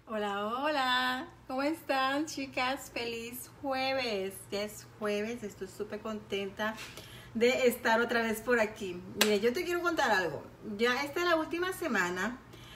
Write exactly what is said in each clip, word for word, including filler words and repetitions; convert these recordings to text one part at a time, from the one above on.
Hola, hola, ¿cómo están, chicas? Feliz jueves, ya es jueves, estoy súper contenta de estar otra vez por aquí. Mire, yo te quiero contar algo. Ya esta es la última semana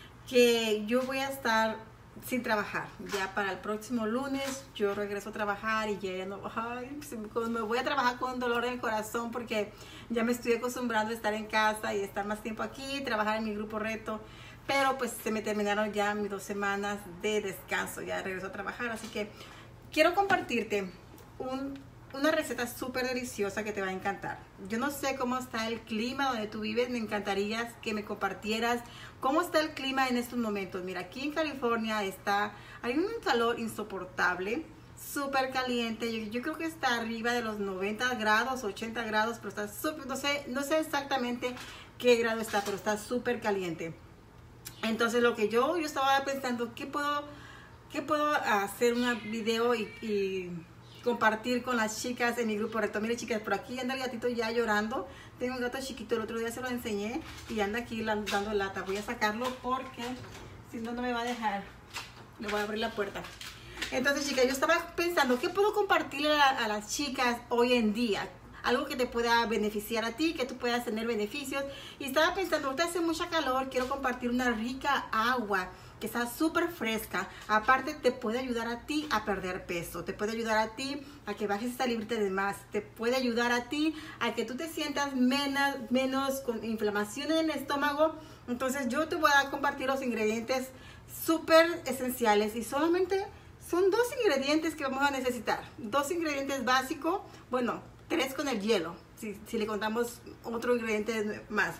que yo voy a estar sin trabajar. Ya para el próximo lunes yo regreso a trabajar y ya no, ay, me voy a trabajar con dolor en el corazón porque ya me estoy acostumbrando a estar en casa y estar más tiempo aquí, trabajar en mi grupo reto. Pero pues se me terminaron ya mis dos semanas de descanso, ya regreso a trabajar, así que quiero compartirte un, una receta súper deliciosa que te va a encantar. Yo no sé cómo está el clima donde tú vives, me encantaría que me compartieras cómo está el clima en estos momentos. Mira, aquí en California está, hay un calor insoportable, súper caliente, yo, yo creo que está arriba de los noventa grados, ochenta grados, pero está súper, no sé, no sé exactamente qué grado está, pero está súper caliente. Entonces lo que yo, yo estaba pensando, ¿qué puedo, qué puedo hacer un video y, y compartir con las chicas en mi grupo reto? Mire, chicas, por aquí anda el gatito ya llorando. Tengo un gato chiquito, el otro día se lo enseñé y anda aquí dando lata. Voy a sacarlo porque si no, no me va a dejar. Le voy a abrir la puerta. Entonces, chicas, yo estaba pensando, ¿qué puedo compartirle a, a las chicas hoy en día? Algo que te pueda beneficiar a ti, que tú puedas tener beneficios. Y estaba pensando, ahorita hace mucha calor, quiero compartir una rica agua que está súper fresca. Aparte te puede ayudar a ti a perder peso, te puede ayudar a ti a que bajes esa librita de más, te puede ayudar a ti a que tú te sientas menos, menos con inflamación en el estómago. Entonces yo te voy a compartir los ingredientes súper esenciales y solamente son dos ingredientes que vamos a necesitar. Dos ingredientes básicos, bueno, tres con el hielo, si, si le contamos otro ingrediente más.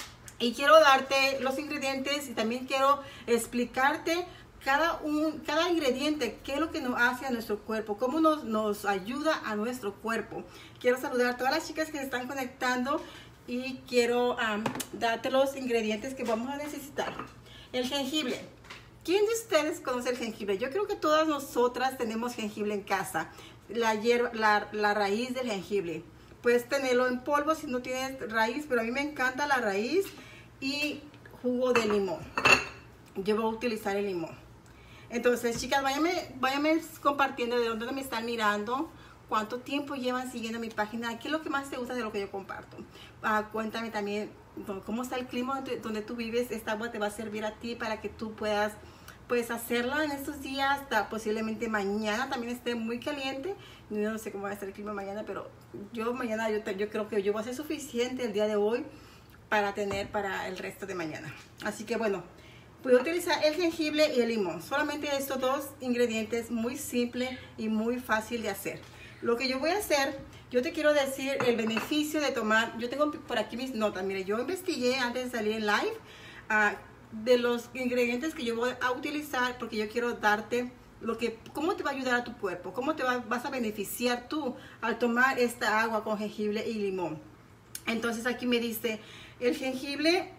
Y quiero darte los ingredientes y también quiero explicarte cada, un, cada ingrediente, qué es lo que nos hace a nuestro cuerpo, cómo nos, nos ayuda a nuestro cuerpo. Quiero saludar a todas las chicas que se están conectando y quiero um, darte los ingredientes que vamos a necesitar. El jengibre. ¿Quién de ustedes conoce el jengibre? Yo creo que todas nosotras tenemos jengibre en casa. La, hierba, la, la raíz del jengibre. Puedes tenerlo en polvo si no tienes raíz, pero a mí me encanta la raíz y jugo de limón. Yo voy a utilizar el limón. Entonces, chicas, váyanme, váyanme compartiendo de dónde me están mirando, cuánto tiempo llevan siguiendo mi página, qué es lo que más te gusta de lo que yo comparto. Uh, cuéntame también cómo está el clima donde, donde tú vives. Esta agua te va a servir a ti para que tú puedas Puedes hacerla en estos días, hasta posiblemente mañana también esté muy caliente. No sé cómo va a estar el clima mañana, pero yo mañana yo, yo creo que yo voy a ser suficiente el día de hoy para tener para el resto de mañana. Así que bueno, voy a utilizar el jengibre y el limón. Solamente estos dos ingredientes, muy simple y muy fácil de hacer. Lo que yo voy a hacer, yo te quiero decir el beneficio de tomar. Yo tengo por aquí mis notas. Mire, yo investigué antes de salir en live uh, de los ingredientes que yo voy a utilizar, porque yo quiero darte lo que, cómo te va a ayudar a tu cuerpo, cómo te va, vas a beneficiar tú al tomar esta agua con jengibre y limón. Entonces aquí me dice el jengibre,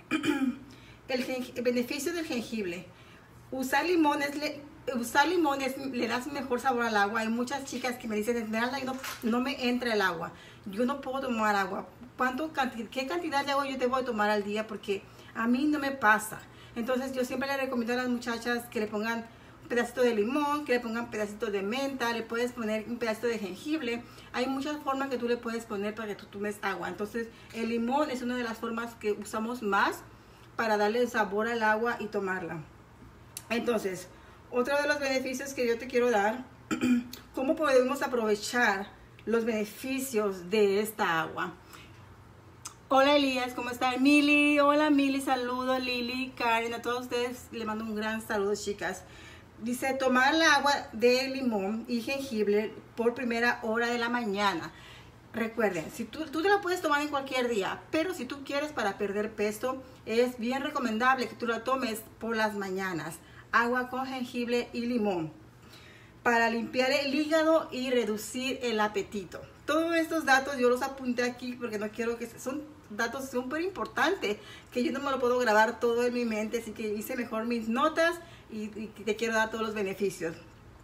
el, jengibre, el beneficio del jengibre. Usar limones, le, usar limones le das mejor sabor al agua. Hay muchas chicas que me dicen, Esmeralda, no, no me entra el agua, yo no puedo tomar agua. ¿Cuánto, ¿Qué cantidad de agua yo debo tomar al día? Porque a mí no me pasa. Entonces yo siempre le recomiendo a las muchachas que le pongan un pedacito de limón, que le pongan un pedacito de menta, le puedes poner un pedacito de jengibre. Hay muchas formas que tú le puedes poner para que tú tomes agua. Entonces el limón es una de las formas que usamos más para darle sabor al agua y tomarla. Entonces, otro de los beneficios que yo te quiero dar, cómo podemos aprovechar los beneficios de esta agua. Hola Elías, ¿cómo están? Mili, hola Mili, saludos Lili, Karen, a todos ustedes les mando un gran saludo, chicas. Dice, tomar el agua de limón y jengibre por primera hora de la mañana. Recuerden, si tú, tú te la puedes tomar en cualquier día, pero si tú quieres para perder peso, es bien recomendable que tú la tomes por las mañanas. Agua con jengibre y limón. Para limpiar el hígado y reducir el apetito. Todos estos datos yo los apunté aquí porque no quiero que... Son datos súper importantes que yo no me lo puedo grabar todo en mi mente, así que hice mejor mis notas y, y te quiero dar todos los beneficios.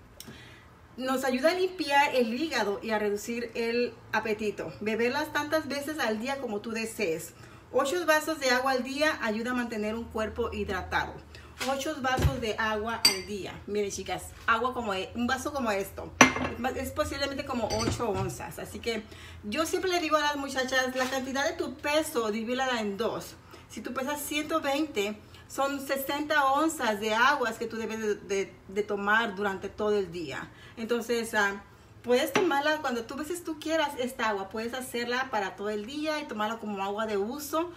Nos ayuda a limpiar el hígado y a reducir el apetito. Beberlas tantas veces al día como tú desees. ocho vasos de agua al día ayuda a mantener un cuerpo hidratado. ocho vasos de agua al día. Miren, chicas, agua como e- un vaso como esto. Es posiblemente como ocho onzas. Así que yo siempre le digo a las muchachas, la cantidad de tu peso, divídela en dos. Si tú pesas ciento veinte, son sesenta onzas de aguas que tú debes de, de, de tomar durante todo el día. Entonces, uh, puedes tomarla cuando tú veces tú quieras esta agua. Puedes hacerla para todo el día y tomarla como agua de uso.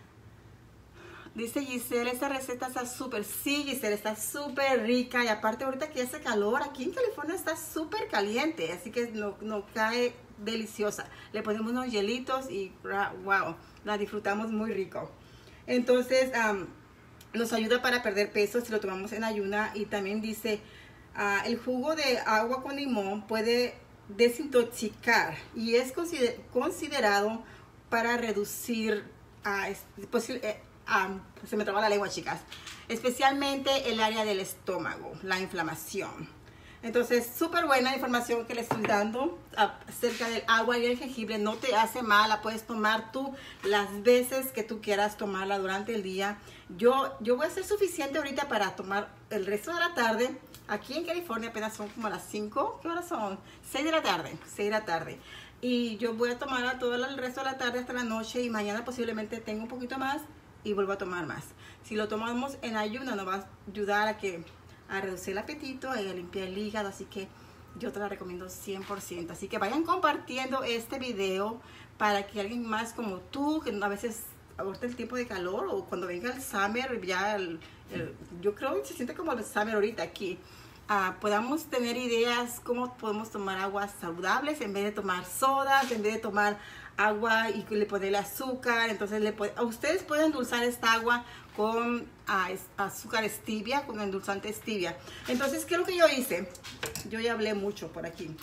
Dice Giselle, esa receta está súper, sí Giselle, está súper rica. Y aparte ahorita que hace calor, aquí en California está súper caliente. Así que no, no cae deliciosa. Le ponemos unos hielitos y wow, la disfrutamos muy rico. Entonces, um, nos ayuda para perder peso si lo tomamos en ayuna. Y también dice, uh, el jugo de agua con limón puede desintoxicar y es consider considerado para reducir, uh, es, pues, eh, um, se me traba la lengua, chicas, especialmente el área del estómago, la inflamación. Entonces, súper buena información que les estoy dando acerca del agua y el jengibre. No te hace mal, la puedes tomar tú las veces que tú quieras tomarla durante el día. Yo, yo voy a ser suficiente ahorita para tomar el resto de la tarde. Aquí en California apenas son como las cinco, ¿qué horas son? seis de la tarde, seis de la tarde. Y yo voy a tomarla todo el resto de la tarde hasta la noche y mañana posiblemente tengo un poquito más y vuelvo a tomar más. Si lo tomamos en ayuno nos va a ayudar a que... a reducir el apetito y a limpiar el hígado, así que yo te la recomiendo cien por ciento. Así que vayan compartiendo este video para que alguien más como tú, que a veces ahorita el tiempo de calor o cuando venga el summer, ya el, el, yo creo que se siente como el summer ahorita aquí, uh, podamos tener ideas cómo podemos tomar aguas saludables en vez de tomar sodas, en vez de tomar agua y le ponerle azúcar. Entonces le puede, ustedes pueden endulzar esta agua con uh, azúcar stevia, con endulzante stevia. Entonces, ¿qué es lo que yo hice? Yo ya hablé mucho por aquí.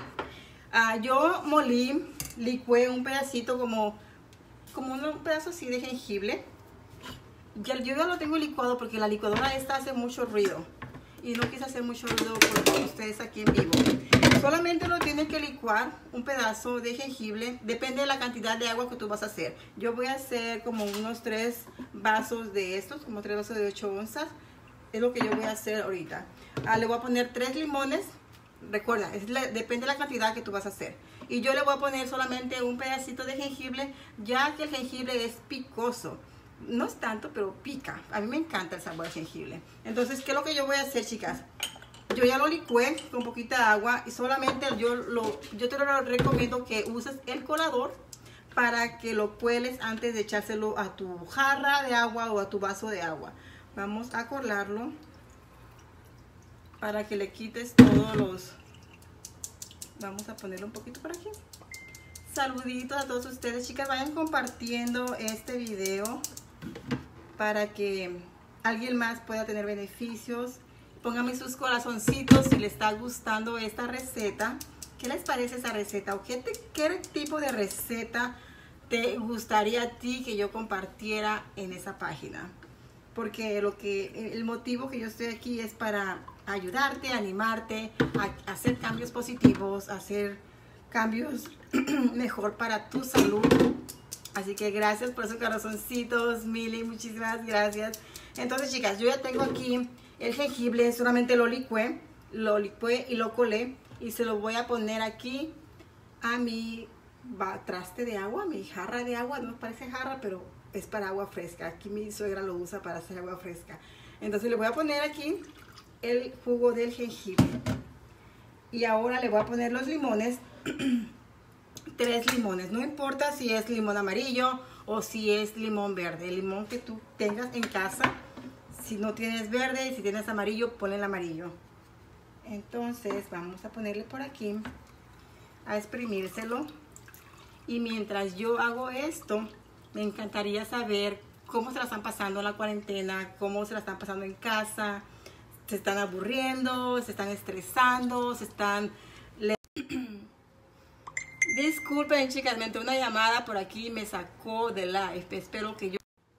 Uh, yo molí, licué un pedacito como, como un pedazo así de jengibre. Ya, yo ya lo tengo licuado porque la licuadora esta hace mucho ruido. Y no quise hacer mucho ruido con ustedes aquí en vivo. Solamente lo tienes que licuar un pedazo de jengibre. Depende de la cantidad de agua que tú vas a hacer. Yo voy a hacer como unos tres vasos de estos, como tres vasos de ocho onzas. Es lo que yo voy a hacer ahorita. Ah, le voy a poner tres limones. Recuerda, es la, depende de la cantidad que tú vas a hacer. Y yo le voy a poner solamente un pedacito de jengibre, ya que el jengibre es picoso. No es tanto, pero pica. A mí me encanta el sabor del jengibre. Entonces, ¿qué es lo que yo voy a hacer, chicas? Yo ya lo licué con poquita agua y solamente yo, lo, yo te lo recomiendo que uses el colador para que lo cueles antes de echárselo a tu jarra de agua o a tu vaso de agua. Vamos a colarlo para que le quites todos los... Vamos a ponerlo un poquito por aquí. Saluditos a todos ustedes, chicas. Vayan compartiendo este video para que alguien más pueda tener beneficios. Pónganme sus corazoncitos si les está gustando esta receta. ¿Qué les parece esa receta? ¿O qué, te, qué tipo de receta te gustaría a ti que yo compartiera en esa página? Porque lo que, el motivo que yo estoy aquí es para ayudarte, animarte, a, a hacer cambios positivos, a hacer cambios mejor para tu salud. Así que gracias por esos corazoncitos, Mili, muchísimas gracias. Entonces, chicas, yo ya tengo aquí el jengibre, solamente lo licué, lo licué y lo colé. Y se lo voy a poner aquí a mi traste de agua, mi jarra de agua. No parece jarra, pero es para agua fresca. Aquí mi suegra lo usa para hacer agua fresca. Entonces le voy a poner aquí el jugo del jengibre. Y ahora le voy a poner los limones. Tres limones, no importa si es limón amarillo o si es limón verde, el limón que tú tengas en casa. Si no tienes verde y si tienes amarillo, ponle el amarillo. Entonces vamos a ponerle por aquí, a exprimírselo. Y mientras yo hago esto, me encantaría saber cómo se la están pasando en la cuarentena, cómo se la están pasando en casa, se están aburriendo, se están estresando, se están... Disculpen, chicas, me entró una llamada por aquí y me sacó de live. Espero que yo...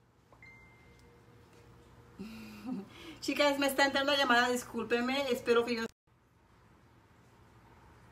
Chicas, me está entrando una llamada, discúlpenme. Espero que yo...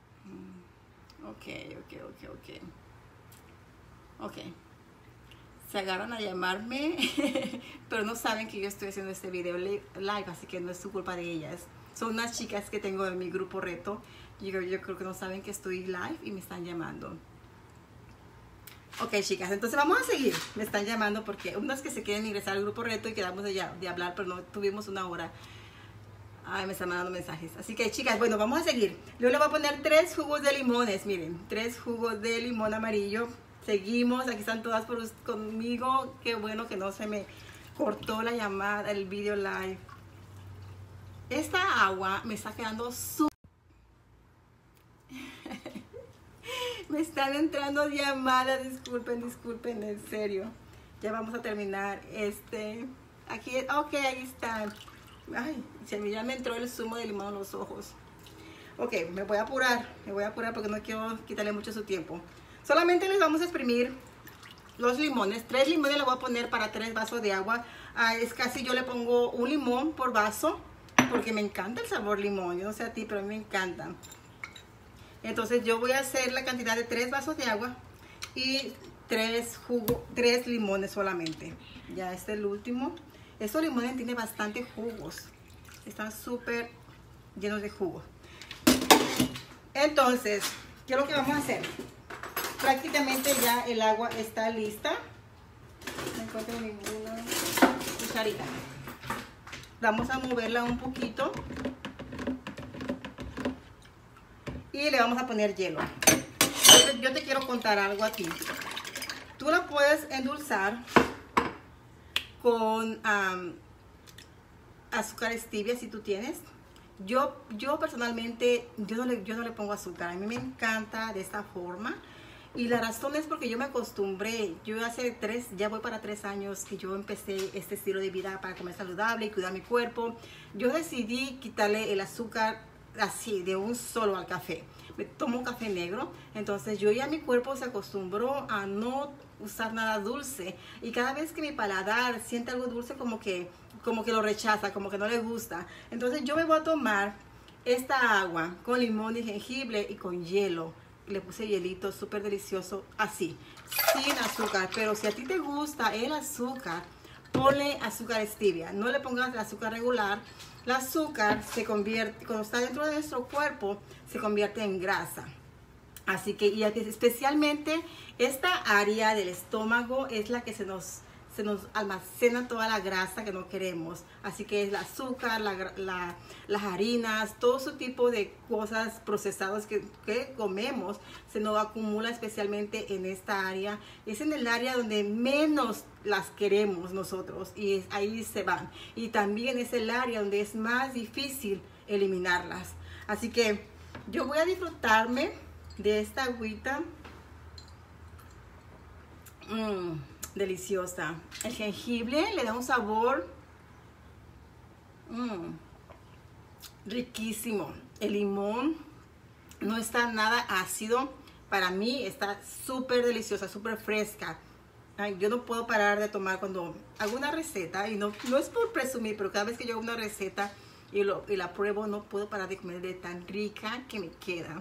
Ok, ok, ok, ok. Ok. se agarran a llamarme, pero no saben que yo estoy haciendo este video live, así que no es su culpa de ellas. Son unas chicas que tengo en mi grupo reto. Yo, yo creo que no saben que estoy live y me están llamando. Ok, chicas, entonces vamos a seguir. Me están llamando porque unas que se quieren ingresar al grupo reto y quedamos de, ya, de hablar, pero no tuvimos una hora. Ay, me están mandando mensajes. Así que, chicas, bueno, vamos a seguir. Yo le voy a poner tres jugos de limones. Miren, tres jugos de limón amarillo. Seguimos, aquí están todas por, conmigo. Qué bueno que no se me cortó la llamada, el video live. Esta agua me está quedando súper... Me están entrando llamadas, disculpen, disculpen, en serio. Ya vamos a terminar este. Aquí, ok, ahí están. Ay, se me, ya me entró el zumo de limón en los ojos. Ok, me voy a apurar, me voy a apurar porque no quiero quitarle mucho su tiempo. Solamente les vamos a exprimir los limones. Tres limones le voy a poner para tres vasos de agua. Ah, es casi yo le pongo un limón por vaso porque me encanta el sabor limón. Yo no sé a ti, pero a mí me encanta. Entonces yo voy a hacer la cantidad de tres vasos de agua y tres jugo, tres limones solamente. Ya este es el último. Estos limones tienen bastante jugos. Están súper llenos de jugo. Entonces, ¿qué es lo que vamos a hacer? Prácticamente ya el agua está lista. No encuentro ninguna cucharita. Vamos a moverla un poquito. Y le vamos a poner hielo. Yo, yo te quiero contar algo a ti. Tú la puedes endulzar con um, azúcar stevia si tú tienes. Yo, yo personalmente, yo no, le, yo no le pongo azúcar. A mí me encanta de esta forma. Y la razón es porque yo me acostumbré. Yo hace tres, ya voy para tres años que yo empecé este estilo de vida para comer saludable y cuidar mi cuerpo. Yo decidí quitarle el azúcar así, de un solo al café. Me tomo café negro, entonces yo ya mi cuerpo se acostumbró a no usar nada dulce y cada vez que mi paladar siente algo dulce como que, como que lo rechaza, como que no le gusta. Entonces yo me voy a tomar esta agua con limón y jengibre y con hielo. Le puse hielito, súper delicioso, así, sin azúcar. Pero si a ti te gusta el azúcar, ponle azúcar stevia, no le pongas el azúcar regular. El azúcar se convierte, cuando está dentro de nuestro cuerpo, se convierte en grasa. Así que, y especialmente esta área del estómago es la que se nos, se nos almacena toda la grasa que no queremos. Así que es el azúcar, la, la, las harinas, todo ese tipo de cosas procesadas que, que comemos, se nos acumula especialmente en esta área. Es en el área donde menos las queremos nosotros y es, ahí se van. Y también es el área donde es más difícil eliminarlas. Así que yo voy a disfrutarme de esta agüita. Mmm, deliciosa. El jengibre le da un sabor mmm, riquísimo. El limón no está nada ácido. Para mí está súper deliciosa, súper fresca. Ay, yo no puedo parar de tomar cuando hago una receta. Y no, no es por presumir, pero cada vez que yo hago una receta y, lo, y la pruebo, no puedo parar de comer de tan rica que me queda.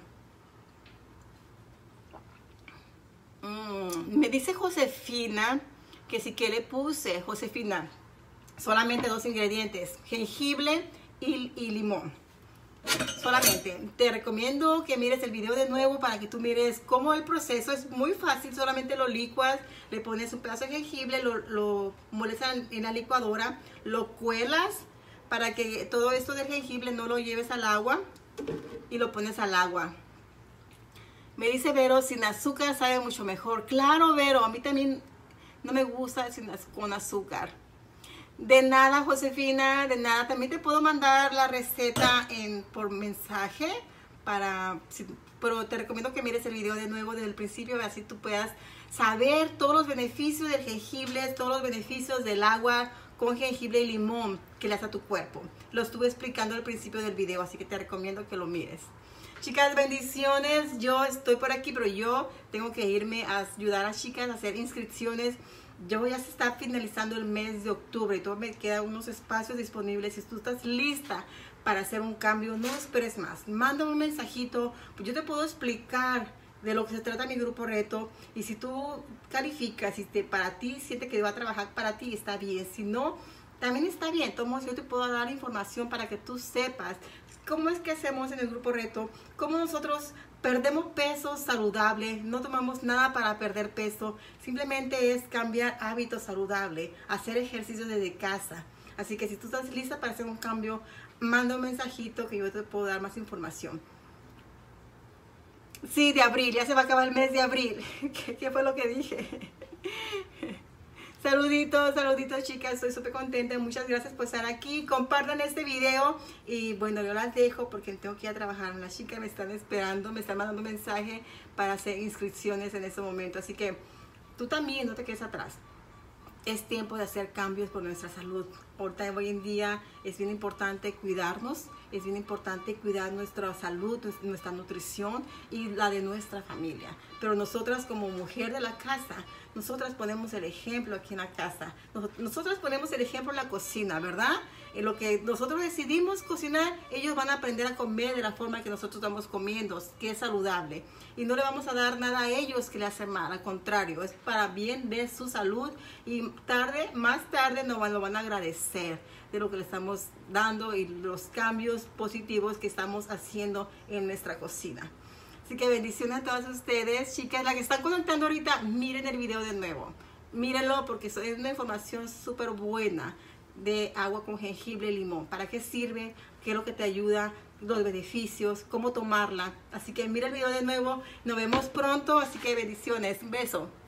Mm, me dice Josefina que sí que le puse, Josefina, solamente dos ingredientes, jengibre y, y limón. Solamente. Te recomiendo que mires el video de nuevo para que tú mires cómo el proceso es muy fácil. Solamente lo licuas, le pones un pedazo de jengibre, lo, lo mueles en la licuadora, lo cuelas para que todo esto del jengibre no lo lleves al agua y lo pones al agua. Me dice Vero, sin azúcar sabe mucho mejor. Claro, Vero, a mí también no me gusta sin, con azúcar. De nada, Josefina, de nada. También te puedo mandar la receta en, por mensaje, para, si, pero te recomiendo que mires el video de nuevo desde el principio, así tú puedas saber todos los beneficios del jengibre, todos los beneficios del agua con jengibre y limón que le hace a tu cuerpo. Lo estuve explicando al principio del video, así que te recomiendo que lo mires. Chicas, bendiciones. Yo estoy por aquí, pero yo tengo que irme a ayudar a chicas a hacer inscripciones. Yo ya se está finalizando el mes de octubre y todavía me quedan unos espacios disponibles. Si tú estás lista para hacer un cambio, no esperes más. Mándame un mensajito, pues yo te puedo explicar de lo que se trata mi grupo reto. Y si tú calificas, si te, para ti sientes que va a trabajar para ti, está bien. Si no, también está bien. Tomás, yo te puedo dar información para que tú sepas cómo es que hacemos en el grupo reto, cómo nosotros perdemos peso saludable, no tomamos nada para perder peso, simplemente es cambiar hábitos saludables, hacer ejercicio desde casa. Así que si tú estás lista para hacer un cambio, manda un mensajito que yo te puedo dar más información. Sí, de abril, ya se va a acabar el mes de abril. ¿Qué, qué fue lo que dije? Saluditos, saluditos chicas, estoy súper contenta, muchas gracias por estar aquí, compartan este video y bueno, yo las dejo porque tengo que ir a trabajar, las chicas me están esperando, me están mandando mensaje para hacer inscripciones en este momento, así que tú también no te quedes atrás. Es tiempo de hacer cambios por nuestra salud. Ahorita, hoy en día es bien importante cuidarnos, es bien importante cuidar nuestra salud, nuestra nutrición y la de nuestra familia. Pero nosotras como mujer de la casa, nosotras ponemos el ejemplo aquí en la casa. Nosotras ponemos el ejemplo en la cocina, ¿verdad? En lo que nosotros decidimos cocinar, ellos van a aprender a comer de la forma que nosotros estamos comiendo, que es saludable. Y no le vamos a dar nada a ellos que le hace mal, al contrario, es para bien de su salud y tarde, más tarde nos lo van a agradecer de lo que le estamos dando y los cambios positivos que estamos haciendo en nuestra cocina. Así que bendiciones a todas ustedes, chicas, las que están conectando ahorita, miren el video de nuevo, mírenlo porque es una información súper buena de agua con jengibre y limón. ¿Para qué sirve? ¿Qué es lo que te ayuda? Los beneficios, cómo tomarla. Así que mira el video de nuevo, nos vemos pronto, así que bendiciones, un beso.